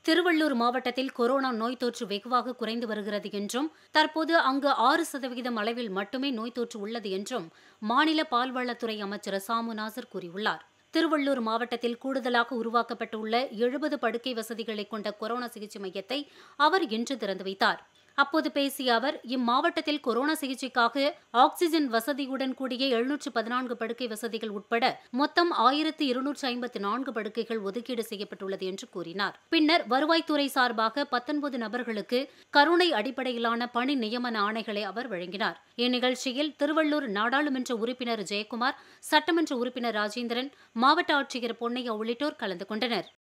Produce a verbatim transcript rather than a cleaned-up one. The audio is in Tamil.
திருவள்ளூர் மாவட்டத்தில் கொரோனா நோய் தொற்று வெகுவாக குறைந்து வருகிறது என்றும் தற்போது அங்கு ஆறு சதவீதம் அளவில் மட்டுமே நோய் தொற்று உள்ளது என்றும் மாநில பால்வளத்துறை அமைச்சர் சாமு நாசர் கூறியுள்ளார். திருவள்ளூர் மாவட்டத்தில் கூடுதலாக உருவாக்கப்பட்டுள்ள எழுபது படுக்கை வசதிகளை கொண்ட கொரோனா சிகிச்சை மையத்தை அவர் இன்று திறந்து வைத்தார். அப்போது பேசிய அவர், இம்மாவட்டத்தில் கொரோனா சிகிச்சைக்காக ஆக்ஸிஜன் வசதியுடன் கூடிய எழுநூற்று பதினான்கு படுக்கை வசதிகள் உட்பட மொத்தம் ஆயிரத்து இருநூற்று ஐம்பத்து நான்கு படுக்கைகள் ஒதுக்கீடு செய்யப்பட்டுள்ளது என்று கூறினார். பின்னர் வருவாய்த்துறை சார்பாக பத்தொன்பது நபர்களுக்கு கருணை அடிப்படையிலான பணி நியமன ஆணைகளை அவர் வழங்கினார். இந்நிகழ்ச்சியில் திருவள்ளூர் நாடாளுமன்ற உறுப்பினர் ஜெயக்குமார், சட்டமன்ற உறுப்பினர் ராஜேந்திரன், மாவட்ட ஆட்சியர் பொன்னையா உள்ளிட்டோர் கலந்து கொண்டனர்.